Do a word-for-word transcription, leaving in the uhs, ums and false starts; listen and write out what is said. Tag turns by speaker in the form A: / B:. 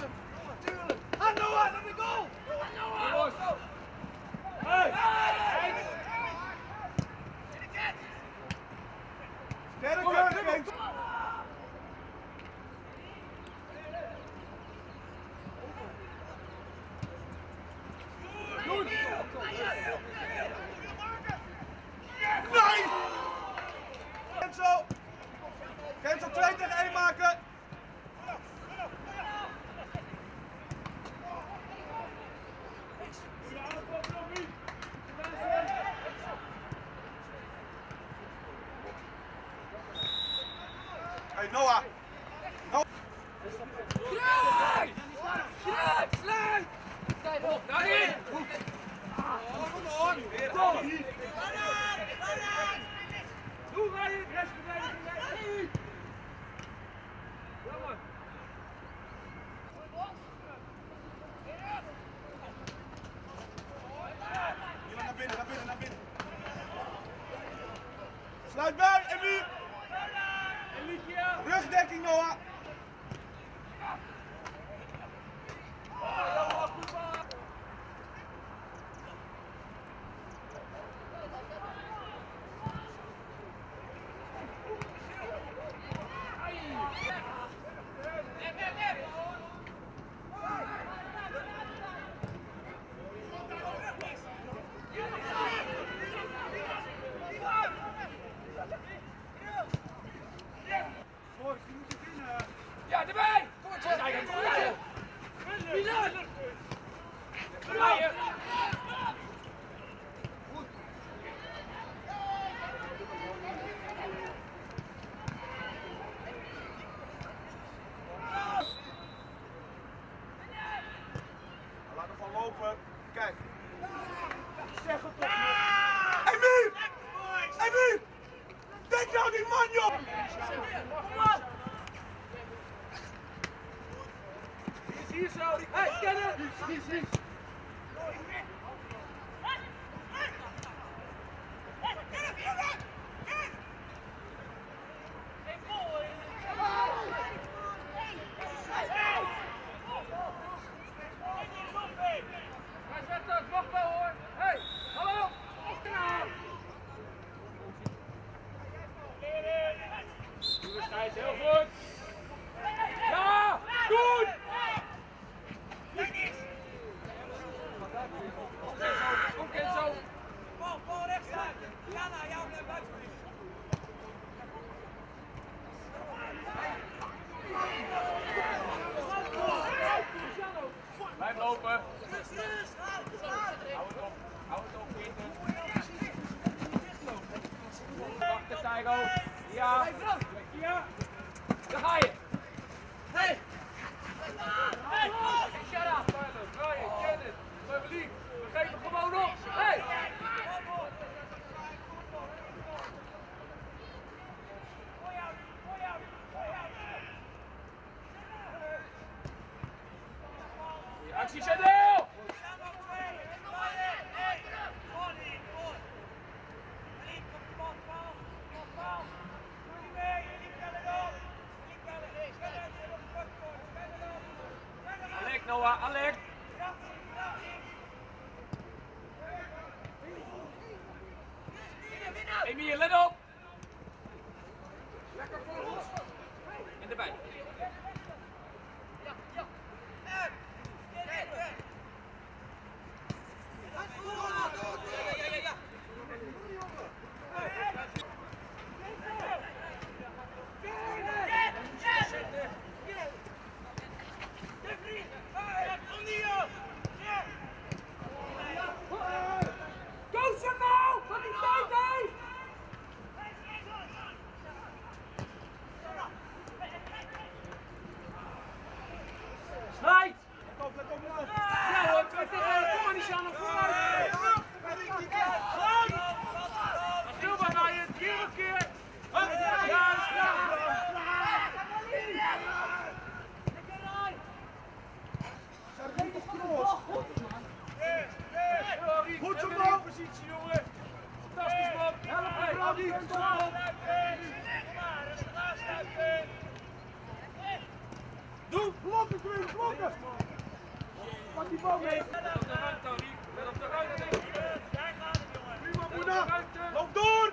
A: Tuurlijk! Ga Noah, naar de goal! Noah! Hey! Sterker! Nee! Kenzo! Kenzo twee tegen één maken! Hey Noah! Noah!
B: Kruik! Kruik, sluit! Daarin! Hoe ga je het restverdediging? Jammer!
A: Hier naar binnen, naar binnen, naar binnen. Sluit bij, Emmy! Rugdekking, Noah!
B: Ja, erbij! Kom maar, kom maar! Kom maar! Milan! Draaien! Goed!
A: Laat hem gewoon lopen. Kijk. Zeg het toch niet. Emmy! Emmy! Denk nou die man, joh!
B: Hier zo! Hé, kennen! Hier, hier! Wacht wel hoor! Hé, hallo! Thijs, heel goed! Ja! Goed! Kom Kenzo!
C: Bal, bal rechts uit! Jana, jou blijft buiten!
B: Blijf lopen!
C: Rust, rust!
B: Hou het op! Hou het op, Peter! Wacht, Tijgo! Ja! Ja! Daar ga je! Hey! Hey! Shut up! Brian, Kenneth, Beverly, we geven gewoon op! Hey! Actie, Chanel! Alek, Noah, Alek! Emiel, let op! Lekker voor ons! En erbij! Slijt!
A: Let op, let op, let op.
B: Ja hoor, twee tegen één. Kom maar, Nishan, naar vooruit! Stil maar, Ryan. Keer op keer! Ja, dat is klaar!
A: Goed zo, man!
B: Positie, jongen! Fantastisch, man! Help me, Brady! Kom op!
A: Doe! Blokken, Quinn, blokken! Pak die bal mee!
B: Let op de ruimte, Henri. Let op de ruimte.
A: Prima, Moena! Loop door!